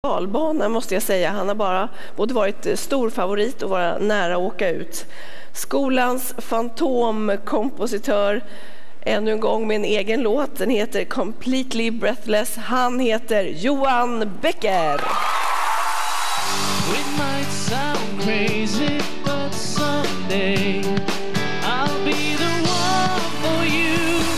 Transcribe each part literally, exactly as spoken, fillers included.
dalbana måste jag säga. Han har bara både varit stor favorit och vara nära att åka ut. Skolans fantomkompositör, ännu en gång med en egen låt. Den heter Completely Breathless. Han heter Johan Becker. It might sound crazy, but someday I'll be the one for you.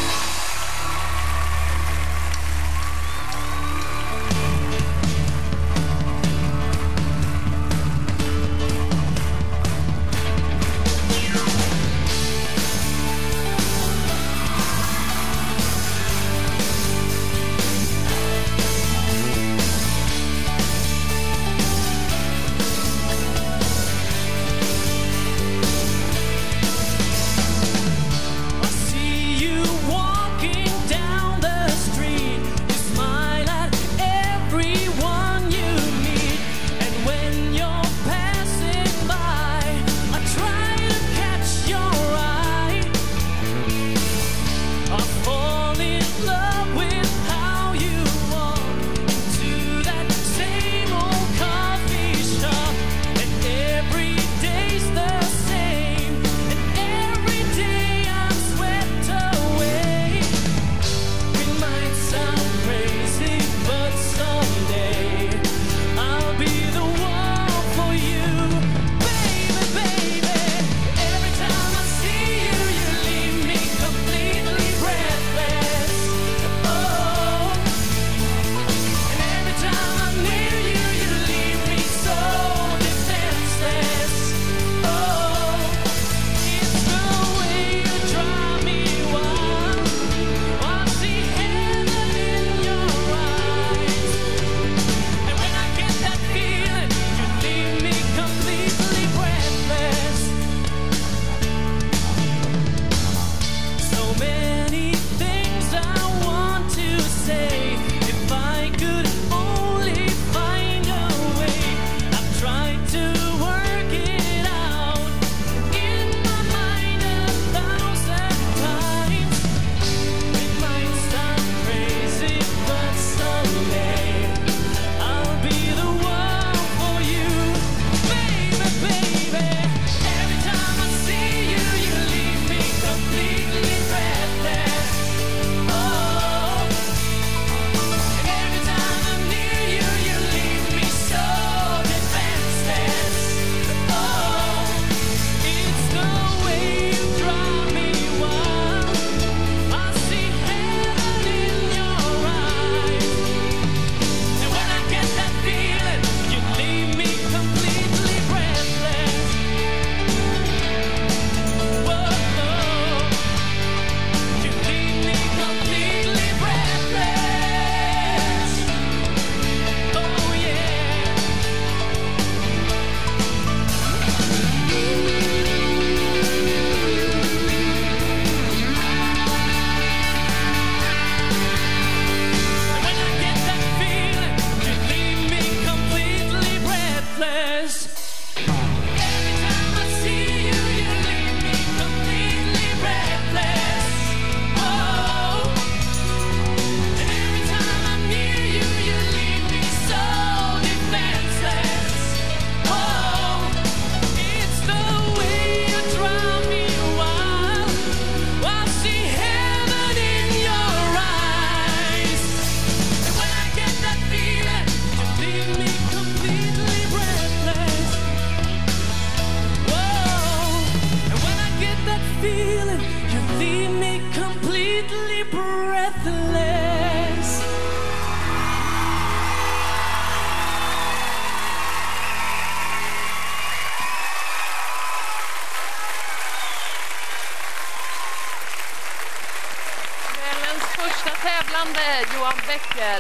Johan Becker.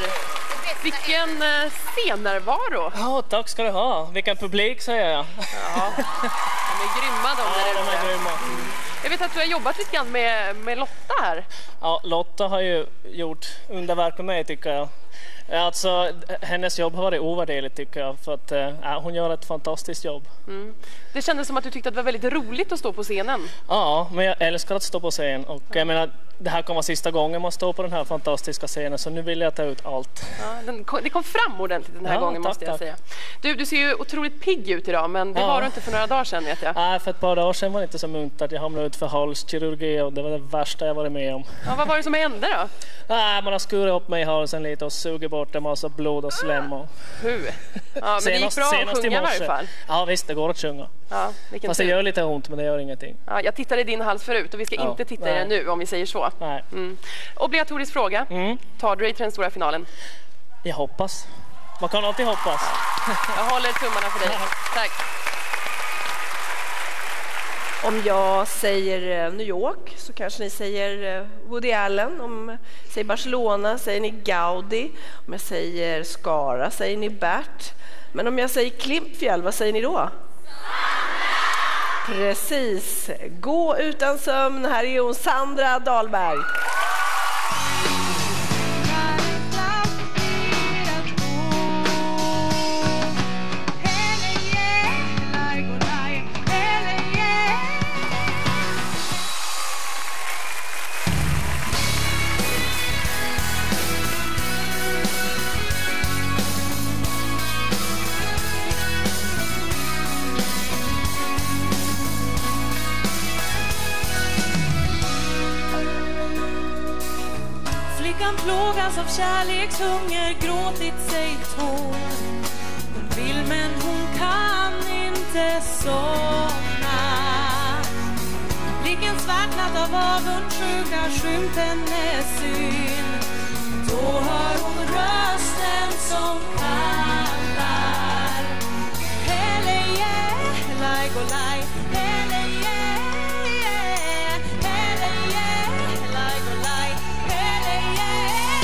Vilken scennärvaro. Ja, tack ska du ha. Vilken publik, säger jag. Ja, de är grymma de där ja, de är grymma. Mm. Jag vet att du har jobbat lite grann med, med Lotta här. Ja, Lotta har ju gjort underverk med mig, tycker jag. Alltså, hennes jobb har varit ovärderligt tycker jag, för att äh, hon gör ett fantastiskt jobb. Mm. Det kändes som att du tyckte att det var väldigt roligt att stå på scenen. Ja, men jag älskar att stå på scen och jag menar, det här kommer vara sista gången man står på den här fantastiska scenen, så nu vill jag ta ut allt. Ja, den kom, det kom fram ordentligt den här ja, gången, tack, måste jag tack. säga. Du, du ser ju otroligt pigg ut idag, men det ja. var du inte för några dagar sedan, vet jag. Nej, för ett par dagar sedan var det inte så muntert. Jag hamnade ut för halskirurgi och det var det värsta jag varit med om. Ja, vad var det som hände då? Nej, man har skurit upp mig i halsen lite och sugit bort en massa blod och slem. Och... Hur? Ja, men det gick bra att sjunga i varje fall. Ja, visst, det går att sjunga. Ja, fast det gör lite ont, men det gör ingenting. Ja, jag tittade i din hals förut och vi ska ja, inte titta nej. i den nu, om vi säger så. Nej. Mm. Obligatorisk fråga. Mm. Tar du dig till den stora finalen? Jag hoppas. Man kan alltid hoppas. Ja. Jag håller tummarna för dig. Tack. Om jag säger New York så kanske ni säger Woody Allen. Om jag säger Barcelona säger ni Gaudi. Om jag säger Skara säger ni Bert. Men om jag säger Klimpfjäll, vad säger ni då? Precis. Gå utan sömn. Här är hon, Sandra Dahlberg. Plågas av kärlekshunger, gråtit sig tår. Hon vill men hon kan inte somna. Blicken svartnat av avundsjuka, skymt hennes syn. Då hör hon rösten som kallar. Hele yeah, lai go lai. Hele yeah, hele yeah, lai go lai. Hele yeah.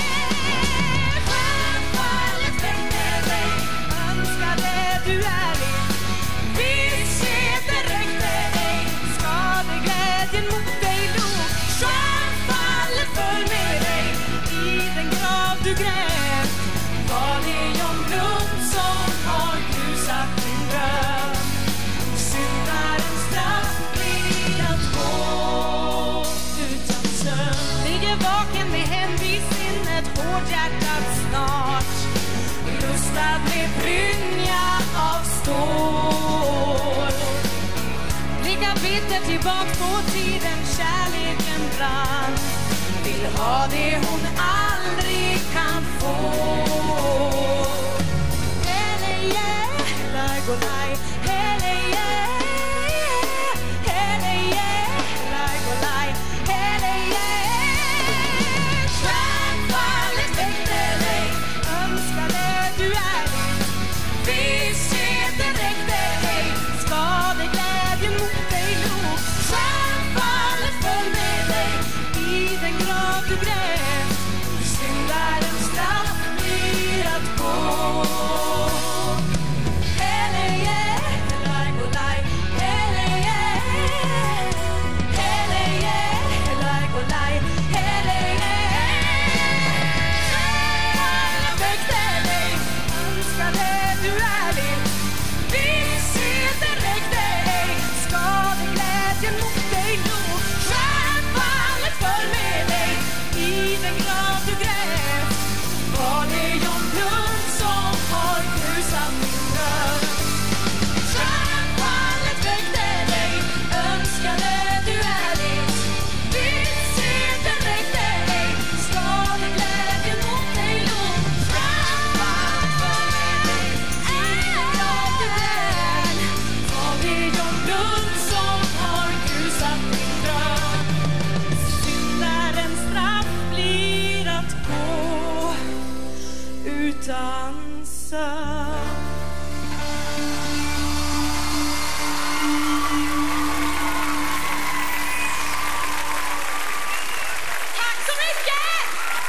Du ärlig, vissheten räckte ej. Skadeglädjen mot dig låg. Stjärnfallet föll med dig i den grav du grävt. Var det John Blund som har grusat din dröm? Syndarens straff blir att gå utan sömn. Ligger vaken med hämnd i sinnet, hårdhjärtat snart. Rustad med brynja av stål. Blickar bitter tillbaks på tiden kärleken brann. Vill ha det hon aldrig kan få. Hele yeah, lai go lai. Hele yeah, hele yeah, lai go lai. Hele yeah. Stjärnfallet väckte dig, önskade du ärlig. Vissheten räckte ej, skadeglädjen mot dig låg. Stjärnfallet föll med dig i den grav du grävt. Syndarens straff blir att gå. Hele yeah, lai go lai. Hele yeah, hele yeah, lai go lai. Hele yeah. Stjärnfallet väckte dig, önskade du ärlig. Vissheten räckte ej, skadeglädjen mot dig låg. Stjärnfallet föll med dig i den grav du grävt. Var det John Blund som har grusat din dröm? Stjärnfallet väckte dig, önskade du ärligt. Vissheten räckte ej, skadeglädjen mot dig låg. Stjärnfallet föll med dig i den grav du grävt. Var det John Blund som har grusat din dröm? Syndarens straff blir att gå utan sömn. Tack så mycket!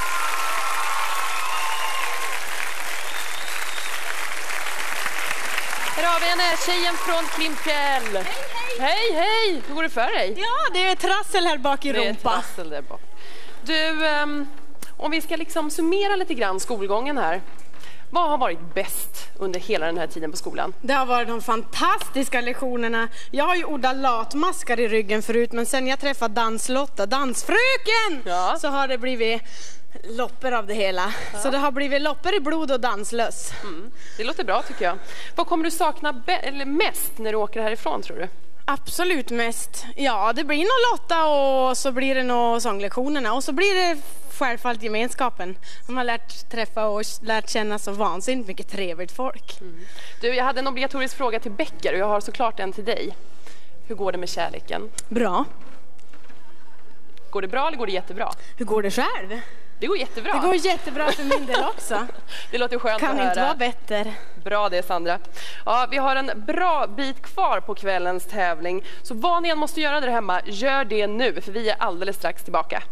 Här har vi henne, tjejen från Klimpfjäll. Hej, hej! Hej, hej! Hur går det för dig? Ja, det är trassel här bak i Det är rumpa. trassel där bak. Du, um, Om vi ska liksom summera lite grann skolgången här. Vad har varit bäst under hela den här tiden på skolan? Det har varit de fantastiska lektionerna. Jag har ju odlat latmaskar i ryggen förut, men sen jag träffade Danslotta, dansfröken, Ja. så har det blivit loppor av det hela. Ja. Så det har blivit loppor i blod och danslös. Mm. Det låter bra tycker jag. Vad kommer du sakna be- eller mest när du åker härifrån tror du? Absolut mest. Ja, det blir nog Lotta och så blir det nog sånglektionerna och så blir det självfallet gemenskapen. Man har lärt träffa och lärt känna så vansinnigt mycket trevligt folk. Mm. Du, jag hade en obligatorisk fråga till Becker och jag har såklart en till dig. Hur går det med kärleken? Bra. Går det bra eller går det jättebra? Hur går det själv? Det går jättebra. Det går jättebra för min del också. Det låter skönt Kan att höra. inte vara bättre. Bra det Sandra. Ja, vi har en bra bit kvar på kvällens tävling. Så vad ni än måste göra där hemma, gör det nu för vi är alldeles strax tillbaka.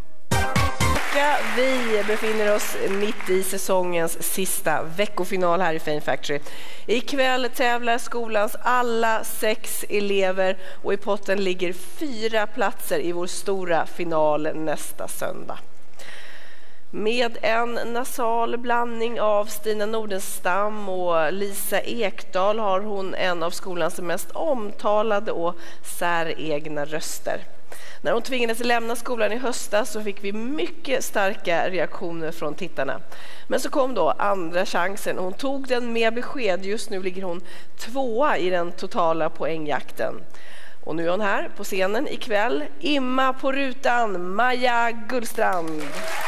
Vi befinner oss mitt i säsongens sista veckofinal här i Fame Factory. Ikväll tävlar skolans alla sex elever och i potten ligger fyra platser i vår stora final nästa söndag. Med en nasal blandning av Stina Nordenstam och Lisa Ekdahl har hon en av skolans mest omtalade och säregna röster. När hon tvingades lämna skolan i höstas så fick vi mycket starka reaktioner från tittarna. Men så kom då andra chansen och hon tog den med besked. Just nu ligger hon tvåa i den totala poängjakten. Och nu är hon här på scenen ikväll. Imma på rutan, Maja Gullstrand.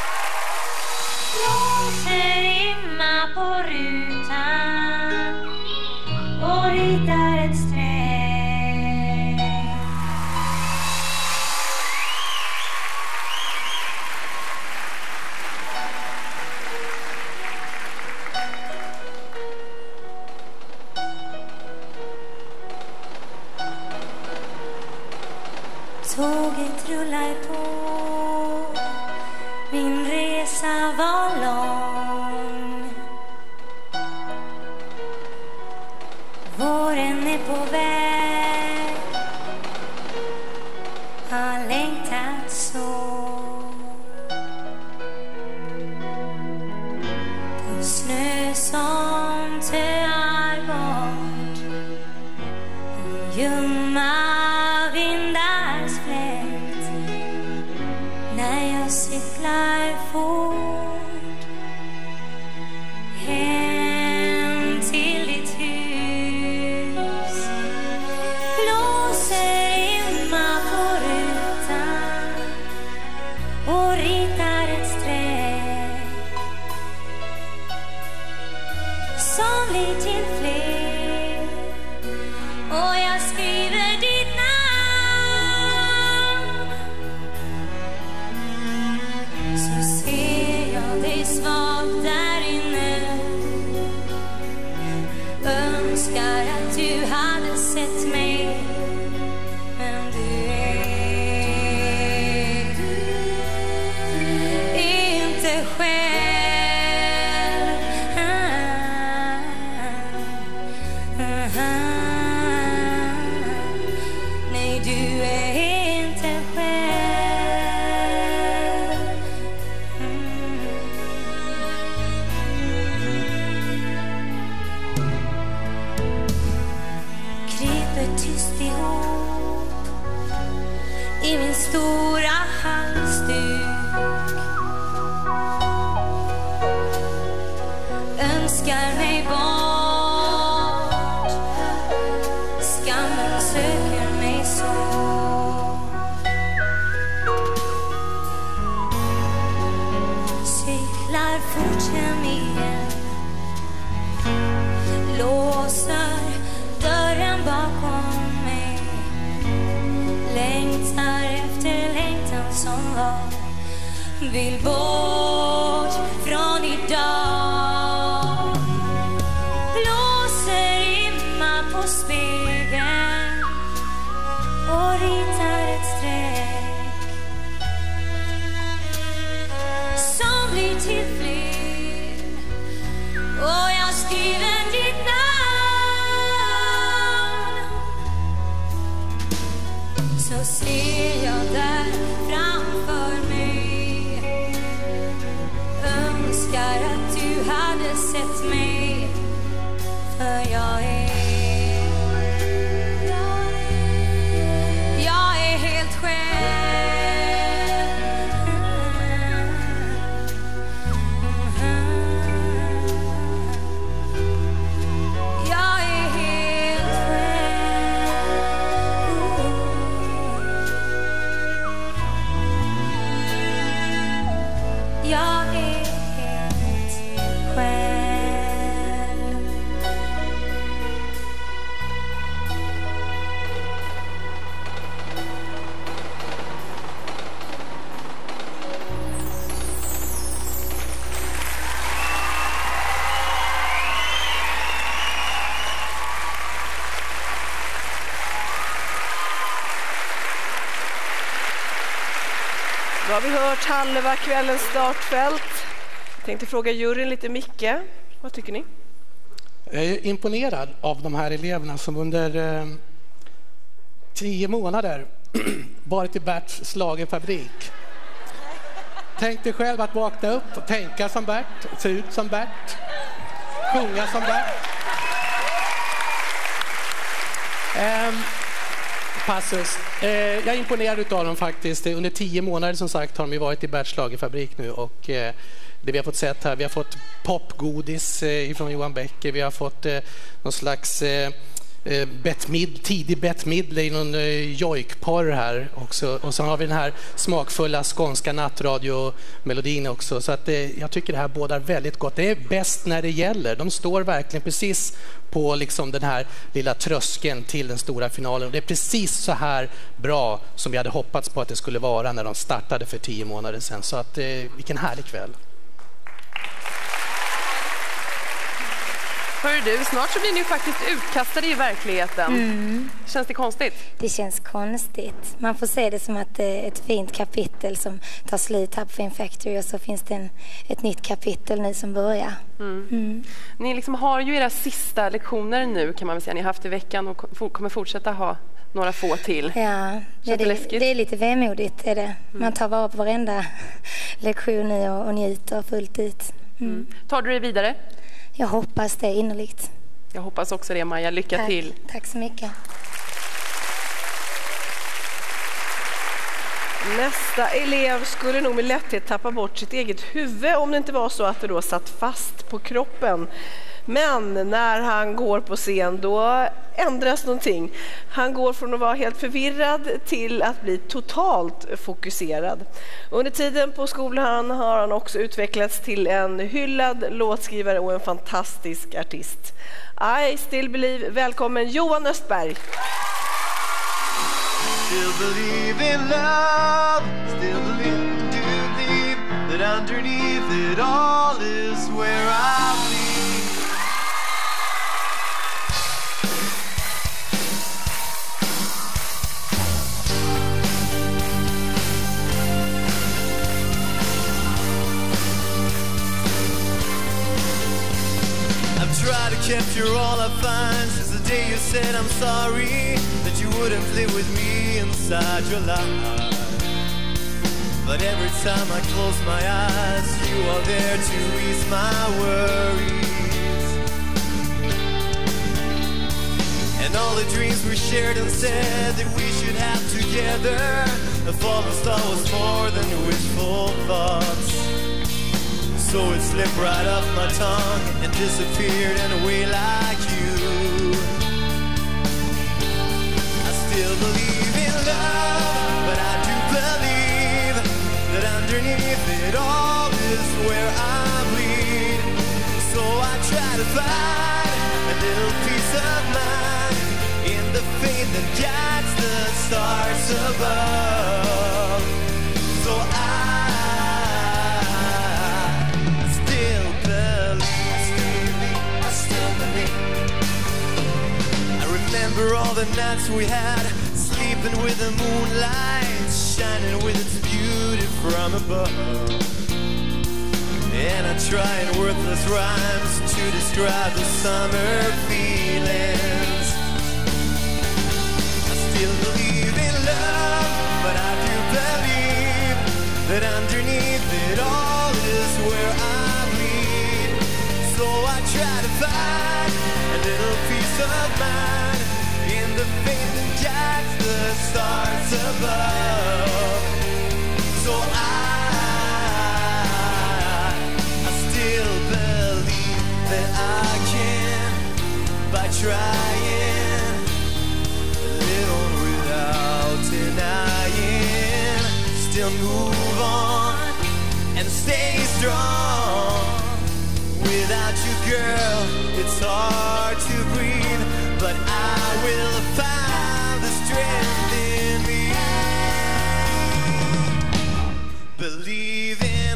Blåser imma på rutan och ritar ett streck. Tåget rullar på, min resa var lång. Våren är på väg, har längtat så. På snö som töar bort och ljumma vindars fläkt. När jag cyklar fort hem till ditt hus, blåser imma på rutan och ritar ett streck som blir till fler, och jag skriver ditt namn. Så ser jag dig svagt där inne, önskar att du hade sett mig, men du är, du är inte själv. Nej, du är inte själv. Kryper tyst ihop i min stora halsduk, önskar mig bort, skammen söker mig så. Cyklar fort hem igen, låser dörren bakom mig, längtar efter längtan som var, vill bort från idag. Blåser imma på spegeln och ritar ett streck som blir till fler, och jag skriver ditt namn. Så ser jag där framför mig Då har vi hört halva kvällens startfält. Jag tänkte fråga juryn lite. Micke, vad tycker ni? Jag är imponerad av de här eleverna som under eh, tio månader varit i Berts slagerfabrik. Tänk dig själv att vakna upp och tänka som Bert, se ut som Bert, sjunga som Bert. Eh, passus. Eh, jag är imponerad av dem faktiskt. Under tio månader som sagt har de ju varit i Berts slagerfabrik nu och eh, det vi har fått sett här, vi har fått popgodis eh, från Johan Becker, vi har fått eh, någon slags eh, Bettmid, tidig bettmidl i någon eh, jojkporr här också. Och så har vi den här smakfulla skånska nattradiomelodin också. Så att eh, jag tycker det här bådar väldigt gott. Det är bäst när det gäller. De står verkligen precis på liksom den här lilla tröskeln till den stora finalen. Och det är precis så här bra som vi hade hoppats på att det skulle vara när de startade för tio månader sedan. Så att eh, vilken härlig kväll. Hör du, snart så blir ni ju faktiskt utkastade i verkligheten. Mm. Känns det konstigt? Det känns konstigt. Man får se det som att det är ett fint kapitel som tar slut här på Fame Factory och så finns det en, ett nytt kapitel nu som börjar. Mm. Mm. Ni liksom har ju era sista lektioner nu kan man väl säga. Ni har haft i veckan och kommer fortsätta ha några få till. Ja, det, det, det, det är lite vemodigt. Är det. Man tar vara på varenda lektion nu och, och njuter fullt ut. Mm. Mm. Tar du det vidare? Jag hoppas det innerligt. Jag hoppas också det, Maja. Lycka Tack. till. Tack så mycket. Nästa elev skulle nog med lätthet tappa bort sitt eget huvud om det inte var så att det då satt fast på kroppen. Men när han går på scen då ändras någonting. Han går från att vara helt förvirrad till att bli totalt fokuserad. Under tiden på skolan har han också utvecklats till en hyllad låtskrivare och en fantastisk artist. I still believe. Välkommen Johan Östberg. Still believe in love, still believe, do believe that underneath it all is where I bleed. Try to capture all I find since the day you said I'm sorry, that you wouldn't live with me inside your life. But every time I close my eyes, you are there to ease my worries. And all the dreams we shared and said that we should have together, a fallen star was more than wishful thoughts. So it slipped right off my tongue and disappeared in a way like you. I still believe in love, but I do believe that underneath it all is where I bleed. So I try to find a little peace of mind in the faith that guides the stars above. So I remember all the nights we had, sleeping with the moonlight shining with its beauty from above. And I try in worthless rhymes to describe the summer feelings. I still believe in love, but I do believe that underneath it all is where I bleed. So I try to find a little piece of mind in the faith that guides the stars above. So I, I still believe that I can, by trying, live on without denying, still move on and stay strong. Without you, girl, it's hard to breathe, but I will find the strength in me. Believe in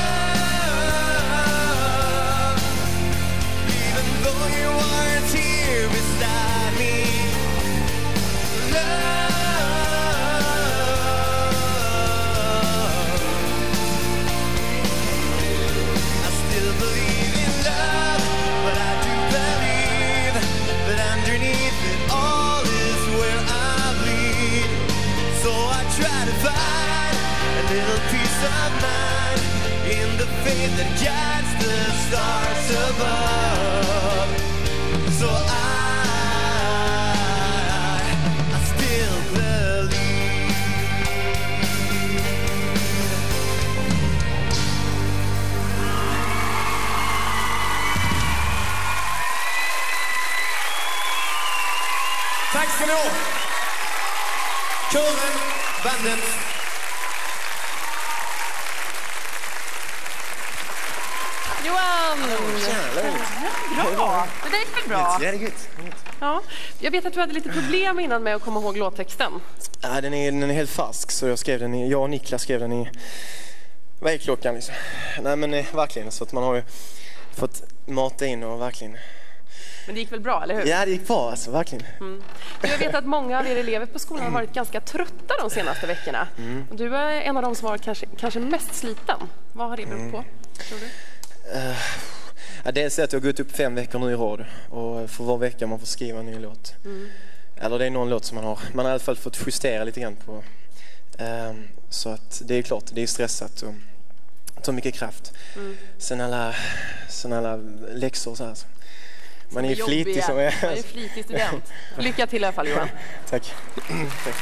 love, even though you aren't here beside me. Love, find a little peace of mind in the faith that guides the stars above. So I, I still believe. Tack ska ni ha. Kören, bandet. Johan! Bra! Det där gick väl bra? Ja, det är gud. Ja. Jag vet att du hade lite problem innan med att komma ihåg låttexten. Ja, den är, den är helt färsk, så jag skrev den i, jag och Niklas skrev den i, vad är klockan liksom? Nej men eh, verkligen, så att man har ju fått mata in och verkligen. Men det gick väl bra, eller hur? Ja, det gick bra alltså, verkligen. Mm. Jag vet att många av er elever på skolan har varit ganska trötta de senaste veckorna. Mm. Och du är en av dem som har varit kanske, kanske mest sliten. Vad har det berott på, tror du? Uh, ja, dels är att jag har gått upp fem veckor nu i rad och för var vecka man får skriva en ny låt. Mm. Eller det är någon låt som man har, man har i alla fall fått justera lite grann på. Uh, så att det är klart, det är stressat och tar mycket kraft. Mm. Sen alla, sen alla läxor så här. Man är ju flitig som är. Man är flitig student. Lycka till i alla fall, Johan. Tack. Tack.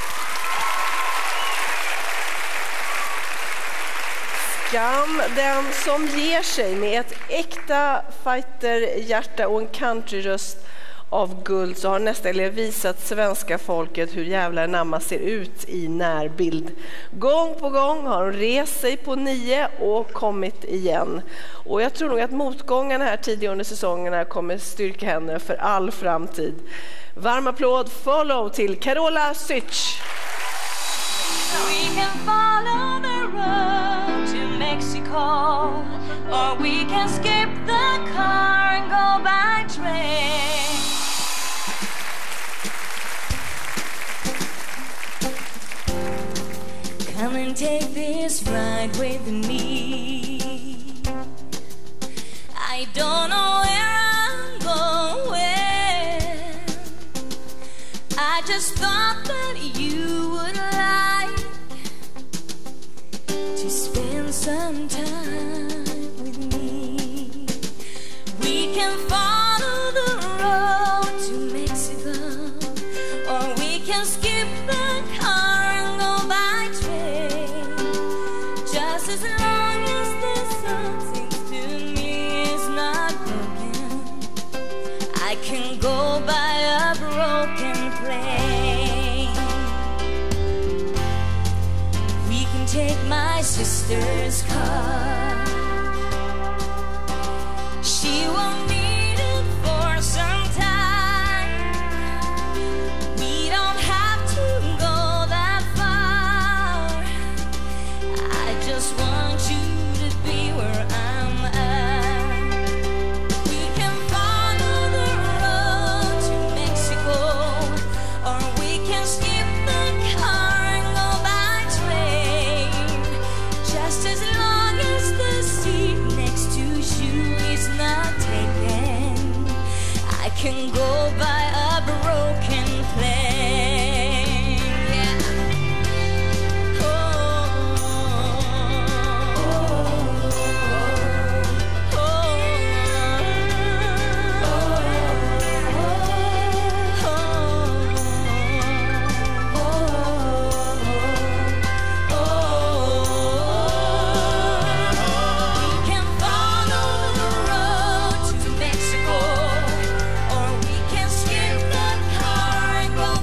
Skam, den som ger sig med ett äkta fighterhjärta och en countryröst av guld, så har nästa elev visat svenska folket hur jävla namma ser ut i närbild. Gång på gång har hon rest sig på nio och kommit igen. Och jag tror nog att motgångarna här tidigare under säsongerna kommer styrka henne för all framtid. Varm applåd, follow till Carola Sytch. We can follow the road to Mexico, or we can skip the car and go by train. Come and take this ride with me. I don't know where I'm going. I just thought that you would like to spend some time with me. We can follow the road to Mexico, or we can skip the car and go by train. Just as long as the sun seems to me is not broken, I can go by a broken plane. We can take my sister's car. She won't need it for some time. We don't have to go that far. I just want you to be where I'm at. We can follow the road to Mexico, or we can skip the car and go by train. Just as long as the seat next to you is not taken, I can go by a broken plane. Yeah. Oh, oh, oh, we can follow the road to Mexico, or we can skip the car and go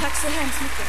Tack så hemskt mycket.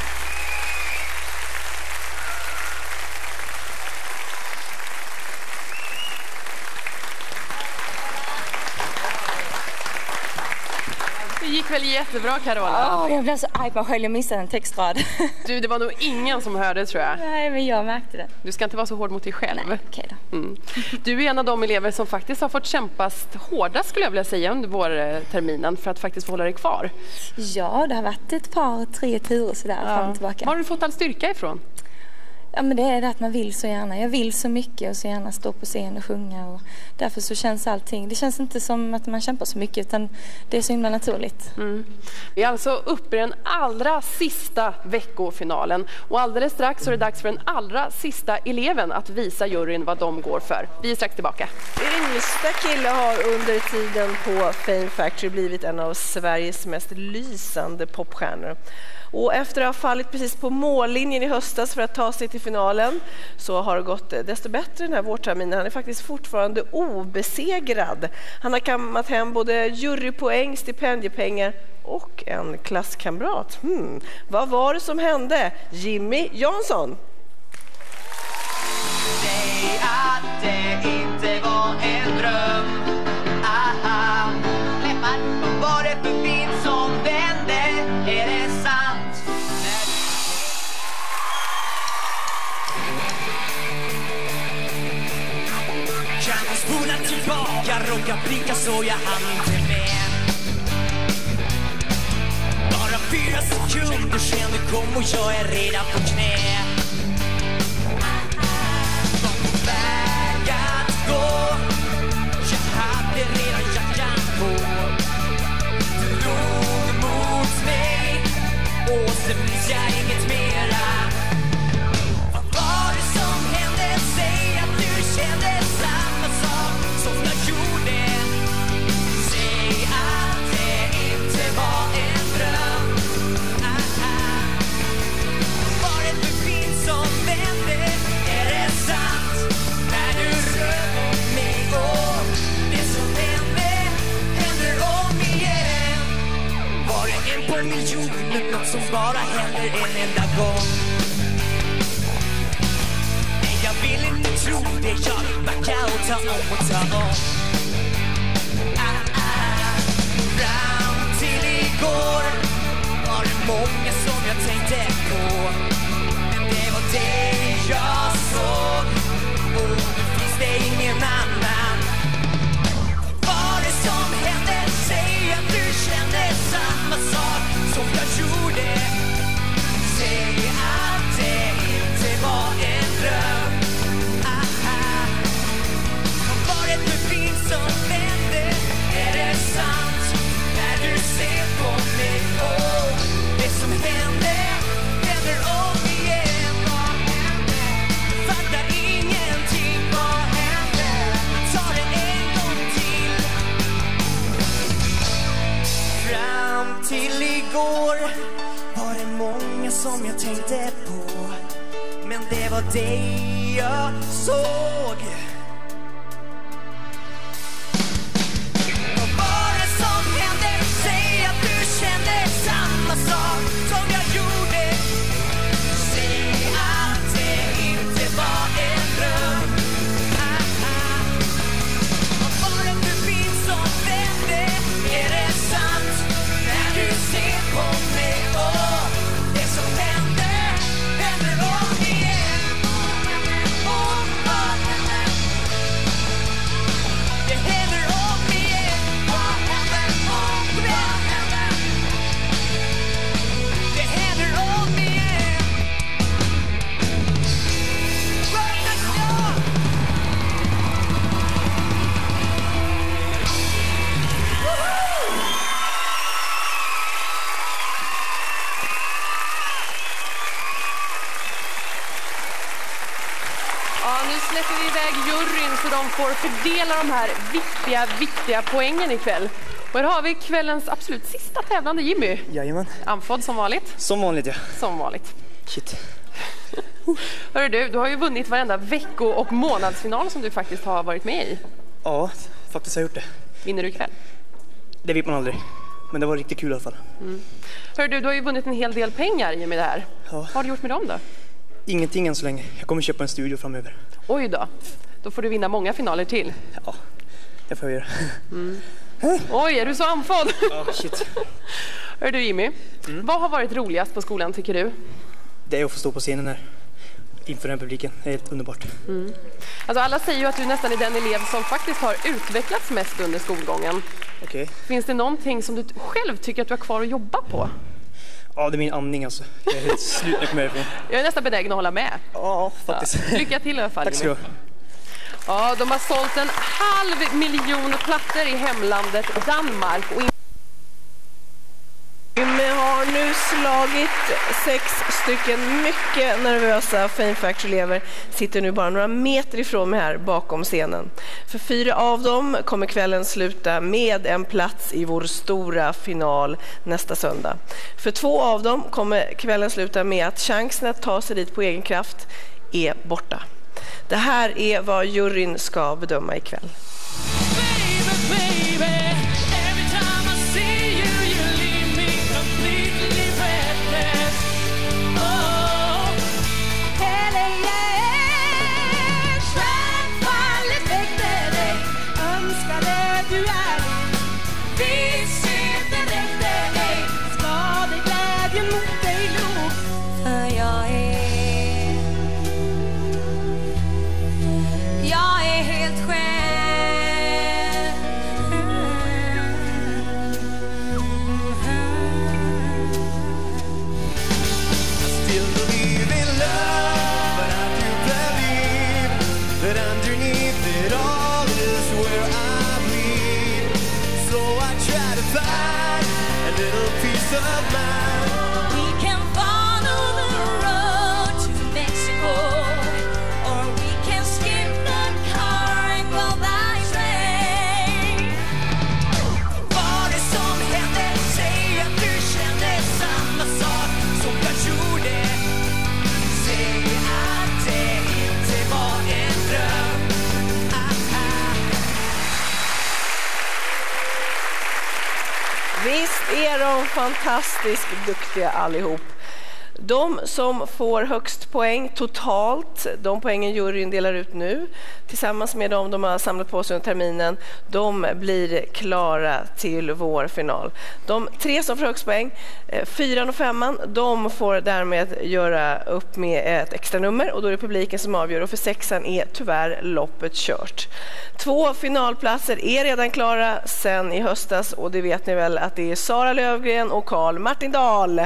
Det gick väl jättebra, Carola? Ja, jag blev så arg på mig själv. Jag missade en textrad. Du, det var nog ingen som hörde, tror jag. Nej, men jag märkte det. Du ska inte vara så hård mot dig själv. Nej, okej då. Mm. Du är en av de elever som faktiskt har fått kämpa hårdast, skulle jag vilja säga, under vårterminen för att faktiskt få hålla dig kvar. Ja, det har varit ett par, tre turer sådär Ja. fram och tillbaka. Var har du fått all styrka ifrån? Ja, men det är det att man vill så gärna. Jag vill så mycket och så gärna stå på scen och sjunga. Och därför så känns allting. Det känns inte som att man kämpar så mycket, utan det är så himla naturligt. Mm. Vi är alltså uppe i den allra sista veckofinalen. Och alldeles strax så är det dags för den allra sista eleven att visa juryn vad de går för. Vi är strax tillbaka. Yngsta kille har under tiden på Fame Factory blivit en av Sveriges mest lysande popstjärnor. Och efter att ha fallit precis på mållinjen i höstas för att ta sig till finalen så har det gått desto bättre den här vårterminen. Han är faktiskt fortfarande obesegrad. Han har kammat hem både jurypoäng, stipendiepengar och en klasskamrat. Hmm. Vad var det som hände? Jimmy Jansson. Säg att det inte var en dröm. Aha. Läppar. Vad var det för vind som vände? Är det sant? Kan du spola tillbaka, råka blicka så jag hann inte med. Bara fyra sekunder sen du kom och jag är redan på knä. Var på väg att gå, jag hade redan jackan på. Du låg mot mig och sen minns jag inget mera. Vad var det som hände? Säg att du kände samma sak som jag gjorde. Säg att det inte var en dröm. Aha. Var det för vind som vände? Är det sant? När du rör mot mig och det som hände händer om igen. Var det en på miljoner, något som bara händer en enda gång? Nej, jag vill inte tro det. Jag vill backa och ta om och ta om. Ah, ah. Fram till igår var det många som jag tänkte på. Men det var det jag såg och nu finns det ingen annan. Vad var det som hände? Säg att du kände samma sak som jag gjorde. Säg att det inte var en dröm. Aha. Vad var det för vind som vände? Är det sant? När du ser på mig och det som hände händer om igen. Vad hände? Fattar ingenting. Vad hände? Ta det en gång till. Fram till igår var det många som jag tänkte på. Men det var dig jag såg. Vad var det som hände? Säg att du kände samma sak som jag gjorde. Säg att det inte var en dröm. Aha. Vad var det för vind som vände? Är det sant? När du ser på mig och det som hände händer om igen. Och vad hände? Det händer om igen. Vad händer? Och vad händer? Det händer om igen. Vad händer? Ja, nu släpper vi iväg juryn så de får fördela de här viktiga, viktiga poängen ikväll. Och här har vi kvällens absolut sista tävlande, Jimmy. Jajamän. Andfådd som vanligt. Som vanligt, ja. Som vanligt. Shit. Hörru du, du har ju vunnit varenda vecko- och månadsfinal som du faktiskt har varit med i. Ja, faktiskt har jag gjort det. Vinner du ikväll? Det vet man aldrig. men det var riktigt kul i alla fall. Mm. Hör du, du har ju vunnit en hel del pengar i och med det här. Ja. Vad har du gjort med dem då? Ingenting än så länge. Jag kommer köpa en studio framöver. Oj då. Då får du vinna många finaler till. Ja, det får jag göra. Mm. Oj, är du så andfådd? Ja, shit. Hör du Jimmy, mm. vad har varit roligast på skolan tycker du? Det är att få stå på scenen här inför den publiken. Det är helt underbart. Mm. Alltså alla säger ju att du nästan är den elev som faktiskt har utvecklats mest under skolgången. Okej. Finns det någonting som du själv tycker att du har kvar att jobba på? Ja, det är min andning alltså. Jag är helt slut när jag kommer härifrån. Jag är nästan benägen att hålla med. Ja, faktiskt. Ja. Lycka till i alla fall. Tack ska du ha. Ja, de har sålt en halv miljon plattor i hemlandet Danmark. Och Jimmy har nu slagit sex stycken mycket nervösa Fame Factory-elever. Sitter nu bara några meter ifrån mig här bakom scenen. För fyra av dem kommer kvällen sluta med en plats i vår stora final nästa söndag. För två av dem kommer kvällen sluta med att chansen att ta sig dit på egen kraft är borta. Det här är vad juryn ska bedöma ikväll. Visst är de fantastiskt duktiga allihop. De som får högst poäng totalt, de poängen juryn delar ut nu, tillsammans med de de har samlat på sig under terminen, de blir klara till vår final. De tre som får högst poäng, fyran och femman, de får därmed göra upp med ett extra nummer och då är det publiken som avgör, och för sexan är tyvärr loppet kört. Två finalplatser är redan klara sen i höstas och det vet ni väl att det är Sara Lövgren och Carl Martindal.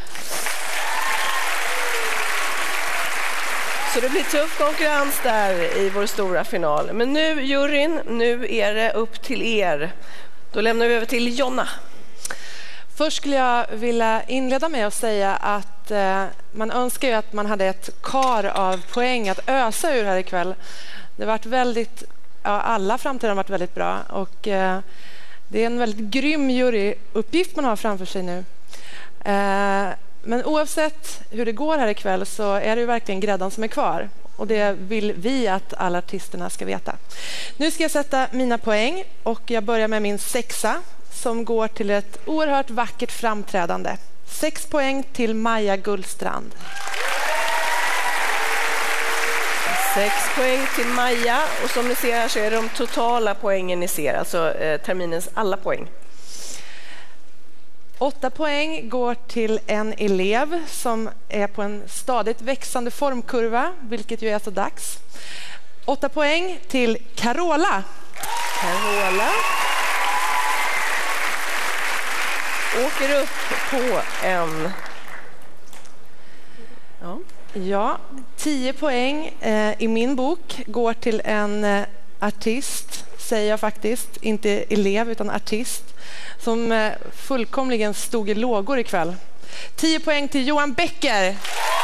Så det blir tuff konkurrens där i vår stora final. Men nu juryn, nu är det upp till er. Då lämnar vi över till Jonna. Först skulle jag vilja inleda med att säga att eh, man önskar ju att man hade ett kar av poäng att ösa ur här ikväll. Det har varit väldigt, ja, alla framtiden har varit väldigt bra och eh, det är en väldigt grym juryuppgift man har framför sig nu. Eh, Men oavsett hur det går här ikväll så är det ju verkligen gräddan som är kvar. Och det vill vi att alla artisterna ska veta. Nu ska jag sätta mina poäng och jag börjar med min sexa som går till ett oerhört vackert framträdande. Sex poäng till Maja Gullstrand. Sex poäng till Maja och som ni ser här så är det de totala poängen ni ser, alltså eh, terminens alla poäng. Åtta poäng går till en elev som är på en stadigt växande formkurva, vilket ju är så dags. Åtta poäng till Carola. Carola åker upp på en... Ja, ja tio poäng eh, i min bok går till en eh, artist, säger jag faktiskt, inte elev utan artist, som eh, fullkomligen stod i lågor ikväll. Tio poäng till Johan Becker.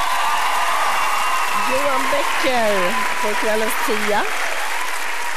Johan Becker får kvällens tia.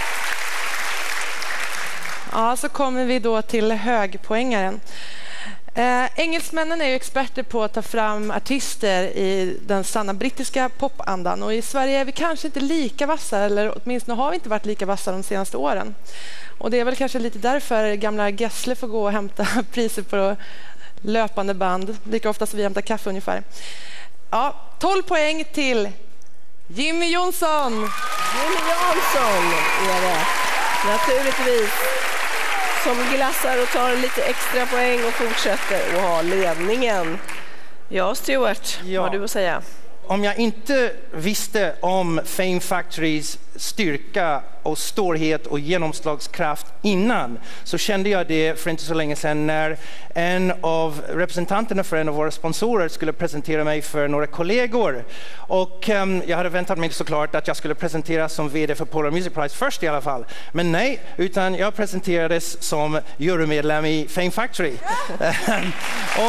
Ja, så kommer vi då till högpoängaren. Eh, engelsmännen är ju experter på att ta fram artister i den sanna brittiska popandan, och i Sverige är vi kanske inte lika vassa, eller åtminstone har vi inte varit lika vassa de senaste åren. Och det är väl kanske lite därför gamla Gessle får gå och hämta priser på löpande band, lika ofta som vi hämtar kaffe ungefär. Ja, tolv poäng till Jimmy Jonsson. Jimmy Jansson är det naturligtvis, som glassar och tar lite extra poäng och fortsätter och har ledningen. Ja, Stuart, Ja. vad har du att säga? Om jag inte visste om Fame Factorys styrka och storhet och genomslagskraft innan, så kände jag det för inte så länge sedan när en av representanterna för en av våra sponsorer skulle presentera mig för några kollegor. Och um, jag hade väntat mig såklart att jag skulle presenteras som vd för Polar Music Prize först i alla fall. Men nej, utan jag presenterades som jurymedlem i Fame Factory. och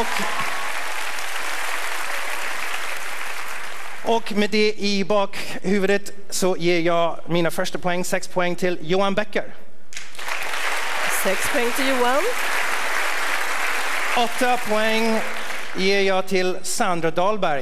Och med det i bakhuvudet så ger jag mina första poäng, sex poäng till Johan Becker. Sex poäng till Johan. Åtta poäng ger jag till Sandra Dahlberg.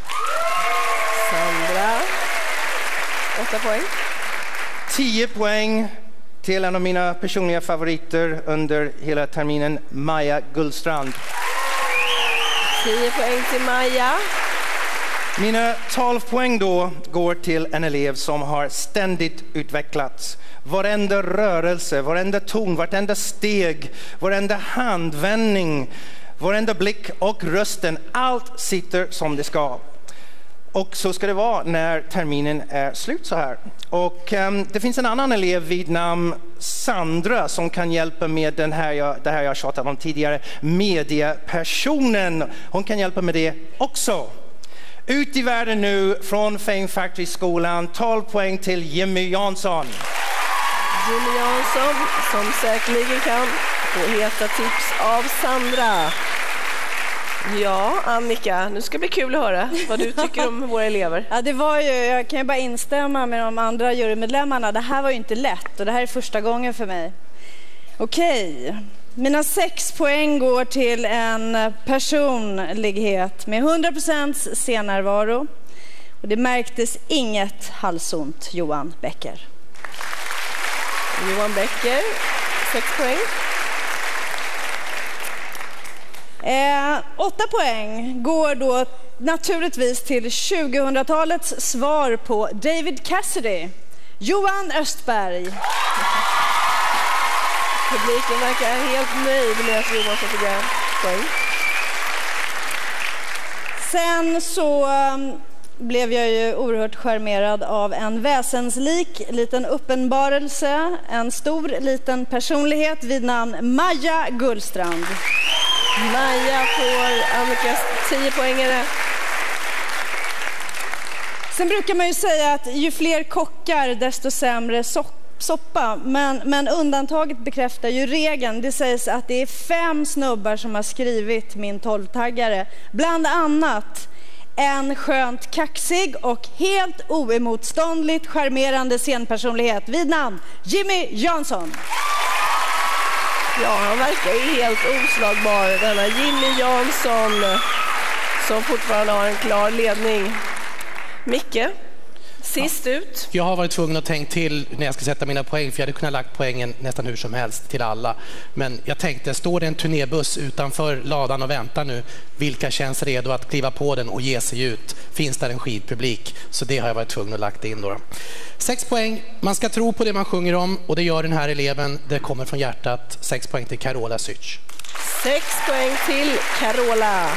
Sandra. Åtta poäng. Tio poäng till en av mina personliga favoriter under hela terminen, Maja Gullstrand. Tio poäng till Maja. Mina tolv poäng då går till en elev som har ständigt utvecklats. Varenda rörelse, varenda ton, varenda steg, varenda handvändning, varenda blick och rösten, allt sitter som det ska. Och så ska det vara när terminen är slut så här. Och um, det finns en annan elev vid namn Sandra som kan hjälpa med den här, jag, det här jag tjatat om tidigare, mediepersonen. Hon kan hjälpa med det också. Ut i världen nu från Fame Factory-skolan, tolv poäng till Jimmy Jansson. Jimmy Jansson som säkerligen kan få heta tips av Sandra. Ja, Annika, nu ska det bli kul att höra vad du tycker om våra elever. Ja, det var ju, jag kan ju bara instämma med de andra jurymedlemmarna. Det här var ju inte lätt och det här är första gången för mig. Okej, mina sex poäng går till en personlighet med hundra procent scennärvaro. Och det märktes inget halsont, Johan Becker. Johan Becker, sex poäng. Eh, åtta poäng går då naturligtvis till tjugohundratalets svar på David Cassidy, Johan Östberg. Publiken verkar helt nöjd med att Johan får poäng. Sen så um, blev jag ju oerhört charmerad av en väsenslik liten uppenbarelse, en stor liten personlighet vid namn Maja Gullstrand. Maja får Annikas tio poängare. Sen brukar man ju säga att ju fler kockar desto sämre sopp, soppa. Men, men undantaget bekräftar ju regeln. Det sägs att det är fem snubbar som har skrivit min tolvtaggare. Bland annat en skönt kaxig och helt oemotståndligt charmerande scenpersonlighet vid namn Jimmy Jansson. Ja, han verkar ju helt oslagbar, denna Jimmy Jansson, som fortfarande har en klar ledning. Micke, sist ja. ut. Jag har varit tvungen att tänka till när jag ska sätta mina poäng, för jag hade kunnat lagt poängen nästan hur som helst till alla. Men jag tänkte, står det en turnébuss utanför ladan och väntar nu, vilka känns redo att kliva på den och ge sig ut? Finns där en skidpublik? Så det har jag varit tvungen att lagt in då. Sex poäng, man ska tro på det man sjunger om, och det gör den här eleven. Det kommer från hjärtat. Sex poäng till Carola Sytch. Sex poäng till Carola.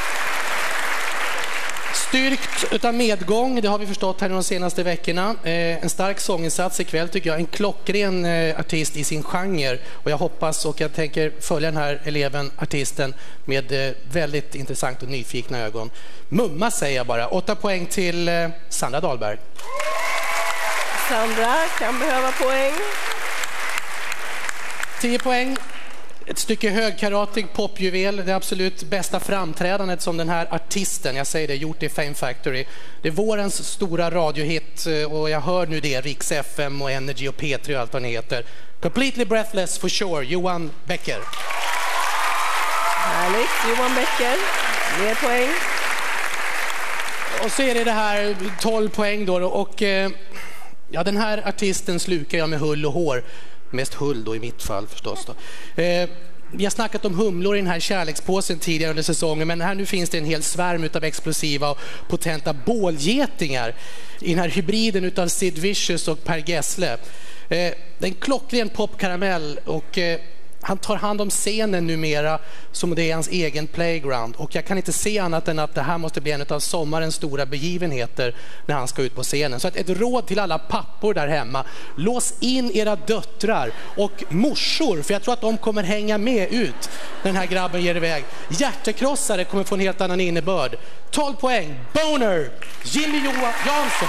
Styrkt utav medgång, det har vi förstått här de senaste veckorna. Eh, en stark sånginsats ikväll tycker jag. En klockren eh, artist i sin genre. Och jag hoppas och jag tänker följa den här eleven, artisten, med eh, väldigt intressant och nyfikna ögon. Mumma säger jag bara. Åtta poäng till eh, Sandra Dahlberg. Sandra kan behöva poäng. Tio poäng. Ett stycke högkaratig popjuvel, det absolut bästa framträdandet som den här artisten, jag säger det, gjort i Fame Factory. Det är vårens stora radiohit och jag hör nu det, Rix F M och Energy och P tre och allt vad ni heter. Completely breathless for sure, Johan Becker. Härligt. Johan Becker, mer poäng. Och så är det det här tolv poäng då. Och eh, ja, den här artisten slukar jag med hull och hår. Mest hull då i mitt fall förstås då. Eh, vi har snackat om humlor i den här kärlekspåsen tidigare under säsongen, men här nu finns det en hel svärm utav explosiva och potenta bålgetingar i den här hybriden utav Sid Vicious och Per Gessle. Eh, det är en klockren popkaramell och eh, han tar hand om scenen numera som det är hans egen playground. Och jag kan inte se annat än att det här måste bli en av sommarens stora begivenheter när han ska ut på scenen. Så att ett råd till alla pappor där hemma. Lås in era döttrar och morsor, för jag tror att de kommer hänga med ut när den här grabben ger iväg. Hjärtekrossare kommer få en helt annan innebörd. tolv poäng, Boner, Jimmy Johan Jansson.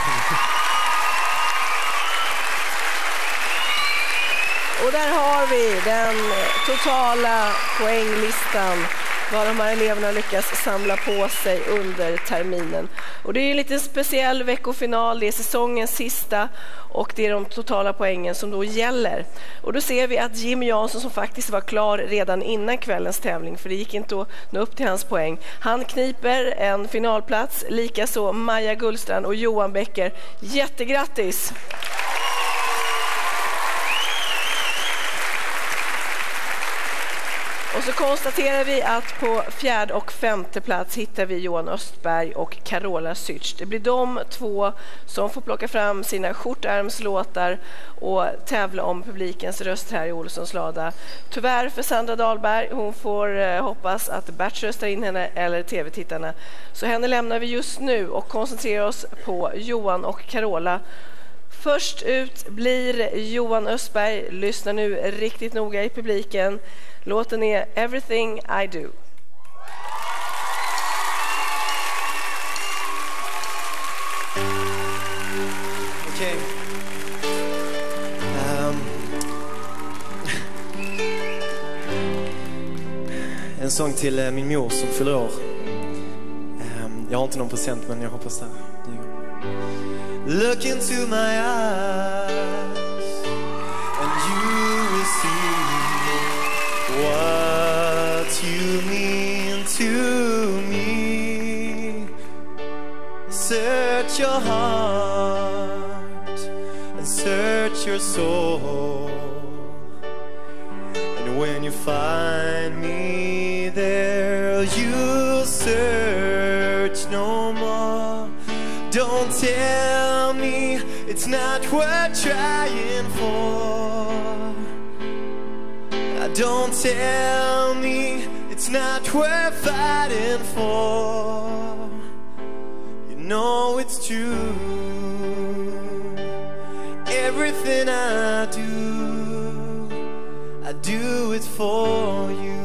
Och där har vi den totala poänglistan, vad de här eleverna lyckas samla på sig under terminen. Och det är en liten speciell veckofinal, det är säsongens sista och det är de totala poängen som då gäller. Och då ser vi att Jimmy Jansson, som faktiskt var klar redan innan kvällens tävling, för det gick inte att nå upp till hans poäng, han kniper en finalplats, likaså Maja Gullstrand och Johan Becker. Jättegrattis! Och så konstaterar vi att på fjärde och femte plats hittar vi Johan Östberg och Carola Sytsch. Det blir de två som får plocka fram sina skjortärmslåtar och tävla om publikens röst här i Olssons lada. Tyvärr för Sandra Dahlberg, hon får eh, hoppas att Bert röstar in henne eller tv-tittarna. Så henne lämnar vi just nu och koncentrerar oss på Johan och Carola. Först ut blir Johan Östberg. Lyssna nu riktigt noga i publiken. Låten är Everything I Do. Okej. Um. En sång till uh, min mor som fyller år. Um, jag har inte någon present, men jag hoppas det. Look into my eyes and you will see what you mean to me. Search your heart and search your soul, and when you find me there, you'll search no more. Don't tell me it's not worth trying for. Don't tell me it's not worth fighting for. You know it's true. Everything I do, I do it for you.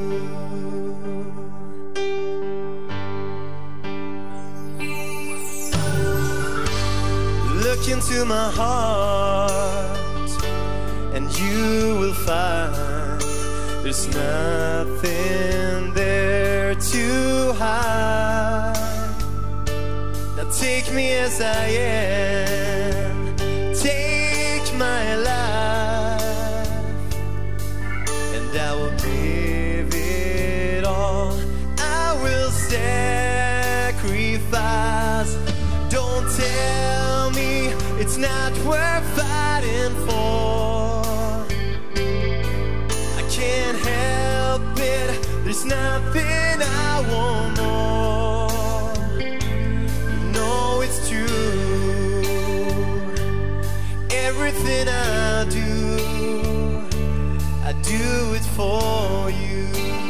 Look into my heart and you will find there's nothing there to hide. Now take me as I am, take my life, and I will give it all. I will sacrifice. Don't tell me it's not worth fighting for. Can't help it, there's nothing I want more. You know it's true. Everything I do, I do it for you.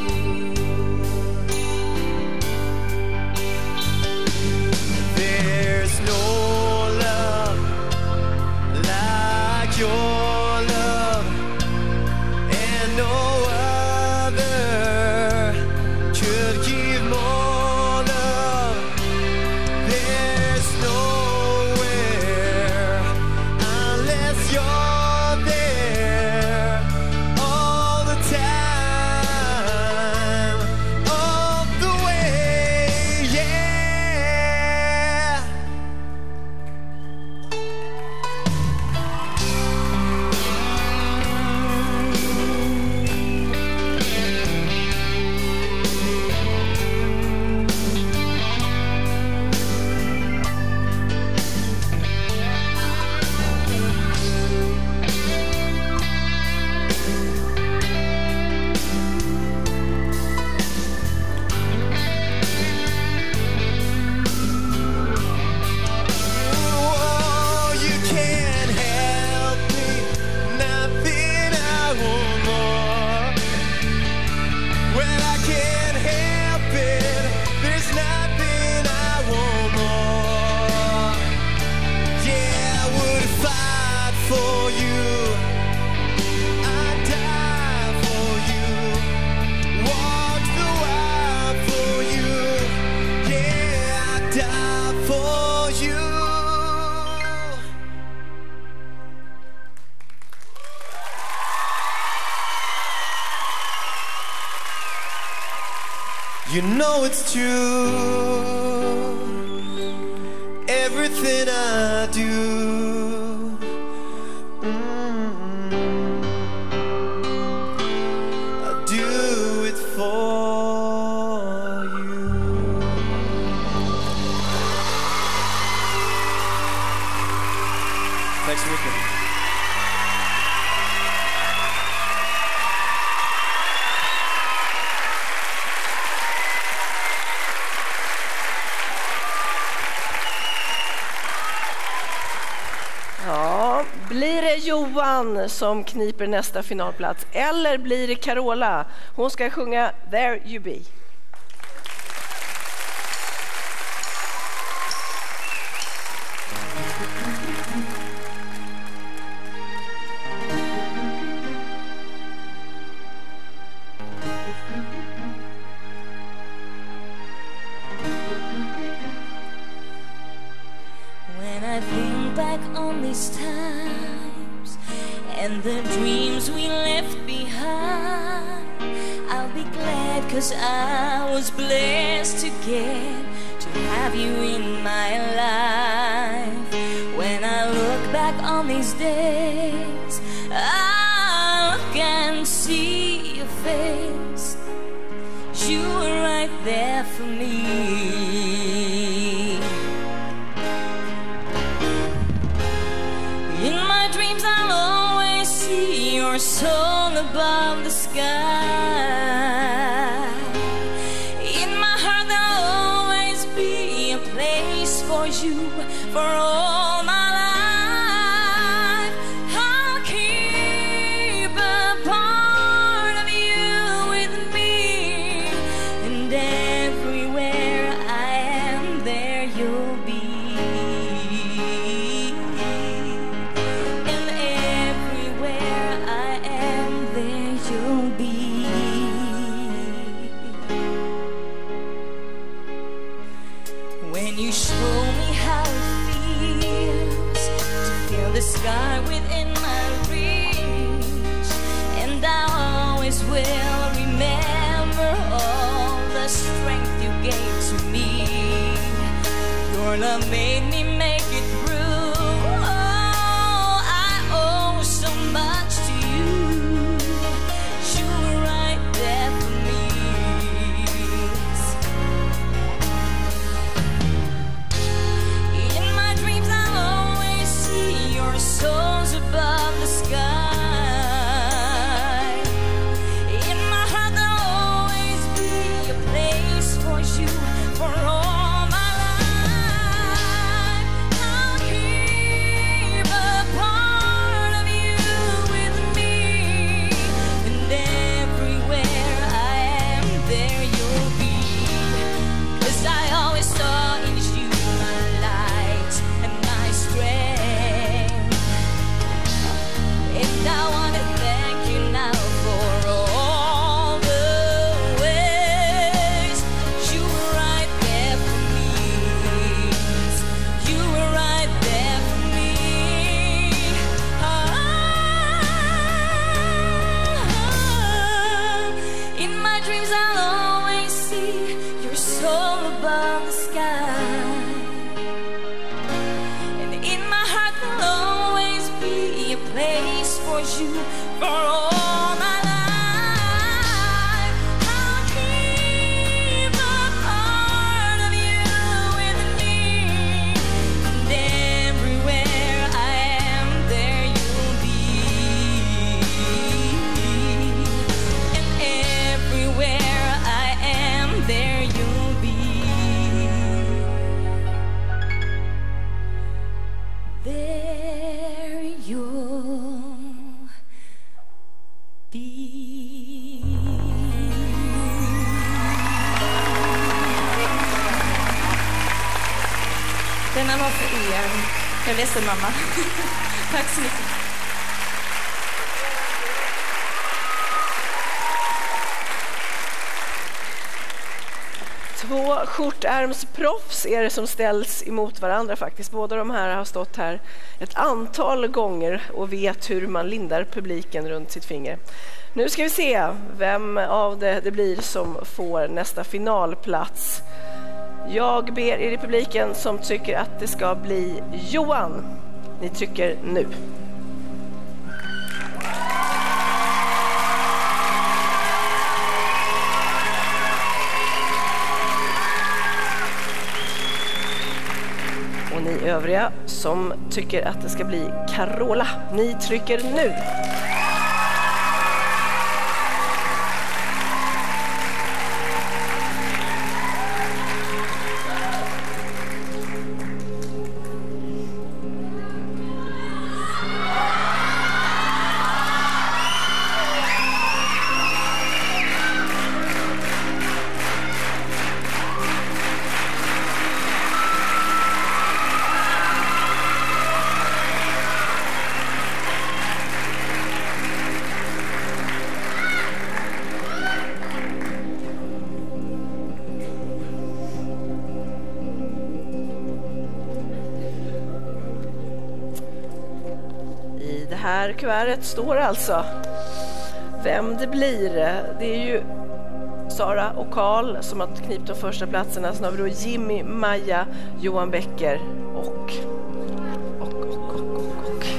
There's no love like yours. No other could give more love. There's nowhere unless you're know it's true. Everything I do, mm, I do it for you. Tack så mycket. Ja, blir det Johan som kniper nästa finalplats eller blir det Carola? Hon ska sjunga There You Be. When I think back on these times and the dreams we left behind, I'll be glad 'cause I was blessed to get to have you in my life. When I look back on these days, I look and see your face. You were right there for me. In my dreams I'll always see your song above the sky. In my heart there'll always be a place for you for all my life. I'll keep a part of you with me, and everywhere I am there you'll be. You show me how it feels to feel the sky within my reach, and I always will remember all the strength you gave to me. Your love made me make it through. Oh, I owe so much to you. You were right there for me. Souls above the sky. In my heart there'll always be a place for you for all my life. I'll keep a part of you with me, and everywhere I am there you'll be. 'Cause I always saw in you my light and my strength. And I want to thank you now for all the ways you were right there for me. You were right there for me. Ah, in my dreams I'll always see your soul above the sky. And in my heart there'll always be a place for you for all my life. I'll keep a part of you with me, and everywhere I am there you'll be, and everywhere I am there you'll be. There you'll Denna var för er. Jag är ledsen, mamma. Tack så mycket. Två Två skjortärmsproffs är det som ställs emot varandra faktiskt. Båda de här har stått här ett antal gånger och vet hur man lindar publiken runt sitt finger. Nu ska vi se vem av det, det blir som får nästa finalplats. Jag ber er i publiken som tycker att det ska bli Johan. Ni trycker nu. Och ni övriga som tycker att det ska bli Carola, ni trycker nu. Här kuvertet står alltså vem det blir. Det är ju Sara och Karl som har knipt de första platserna. Sen har vi då Jimmy, Maja, Johan Becker och och, och, och, och, och.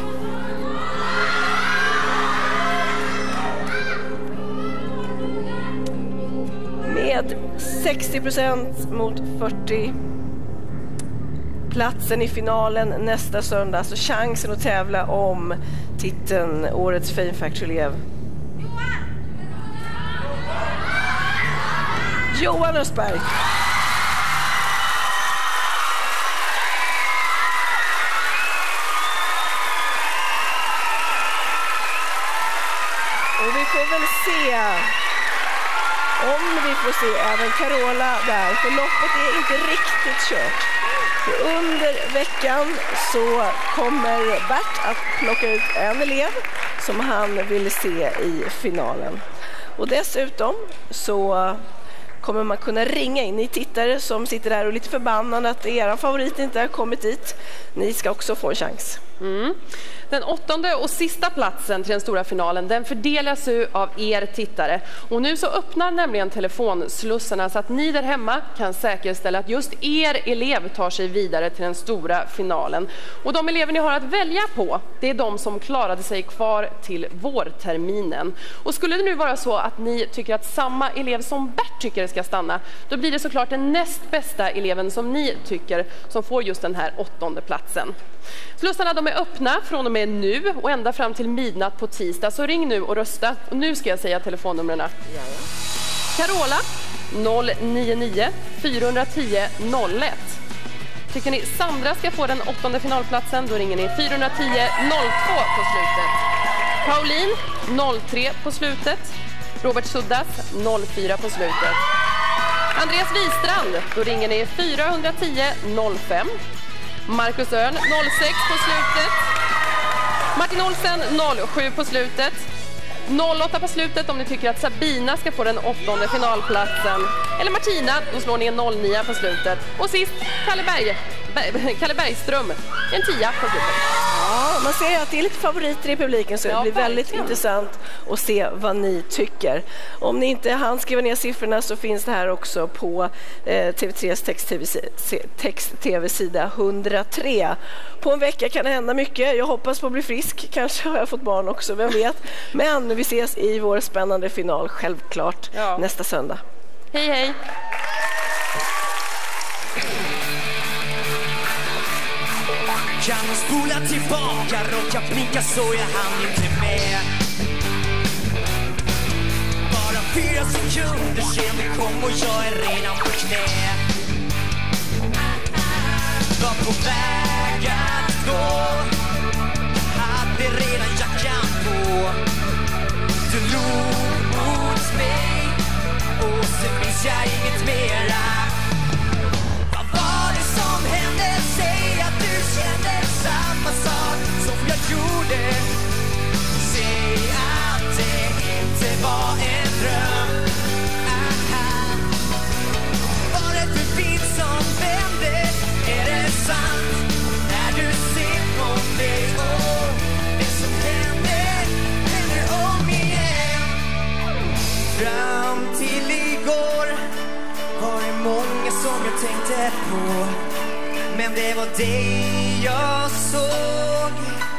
Med sextio procent mot fyrtio. Platsen i finalen nästa söndag, alltså chansen att tävla om titeln Årets Fame Factory-elev. Johan Östberg. Och vi får väl se om vi får se även Carola där, för loppet är inte riktigt kört. Under veckan så kommer Bert att plocka ut en elev som han vill se i finalen. Och dessutom så kommer man kunna ringa in. Ni tittare som sitter där och är lite förbannade att er favorit inte har kommit dit. Ni ska också få en chans. Mm. Den åttonde och sista platsen till den stora finalen, den fördelas ju av er tittare. Och nu så öppnar nämligen telefonslussarna så att ni där hemma kan säkerställa att just er elev tar sig vidare till den stora finalen. Och de elever ni har att välja på, det är de som klarade sig kvar till vårterminen. Och skulle det nu vara så att ni tycker att samma elev som Bert tycker ska stanna, då blir det såklart den näst bästa eleven som ni tycker som får just den här åttonde platsen. Slussarna de är öppna från och med nu och ända fram till midnatt på tisdag, så ring nu och rösta. Och nu ska jag säga telefonnumren. Carola noll nio nio fyra ett noll noll ett. Tycker ni Sandra ska få den åttonde finalplatsen, då ringer ni fyra ett noll noll två på slutet. Pauline noll tre på slutet. Robert Suddas noll fyra på slutet. Andreas Wistrand, då ringer ni fyra ett noll noll fem. Marcus Örn noll sex på slutet. Martin Olsen noll sju på slutet. noll åtta på slutet om ni tycker att Sabina ska få den åttonde finalplatsen. Eller Martina, då slår ni en noll nio på slutet. Och sist Kalle, Berg, Berg, Kalle Bergström, en tia på slutet. Ja, man ser att det är lite favoriter i publiken, så det Ja, blir väldigt verkligen. intressant att se vad ni tycker. Om ni inte hann skriva ner siffrorna så finns det här också på eh, T V tres text-tv-sida hundratre. På en vecka kan det hända mycket. Jag hoppas på att bli frisk. Kanske har jag fått barn också, vem vet. Men vi ses i vår spännande final, självklart, Ja. nästa söndag. Hej hej! Kan hon spola tillbaka, råka blinka så jag hann inte med. Bara fyra sekunder sen det kom och jag är redan på knä. Var på väg att gå, hade redan jackan på. Du log mot mig och sen minns jag inget mera. Vad var det som hände? Säg att du kände samma sak som jag gjorde. Säg att det inte var en dröm. Aha. Var det för på. Men det var dig jag såg.